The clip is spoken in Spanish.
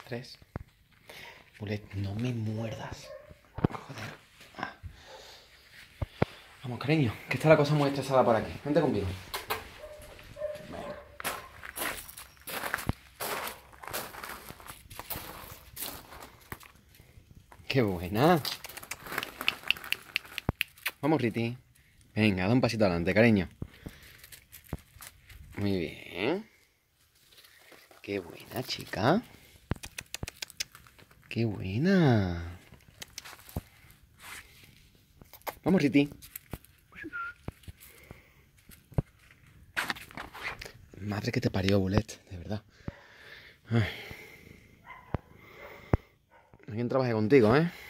3. Bullet, no me muerdas. Joder. Ah. Vamos, cariño, que está la cosa muy estresada por aquí. Vente conmigo. Venga. ¡Qué buena! Vamos, Riti. Venga, da un pasito adelante, cariño. Muy bien. ¡Qué buena, chica! ¡Qué buena! Vamos, Riti. Madre que te parió, Bullet, de verdad. Ay. Alguien trabaje contigo, ¿eh?